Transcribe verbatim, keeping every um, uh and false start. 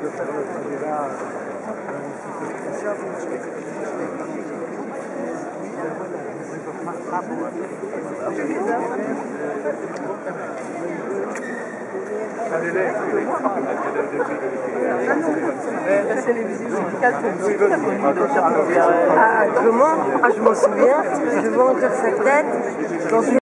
La télévision musicale, ah, comment? Ah, je m'en souviens, je vois encore sa tête dans une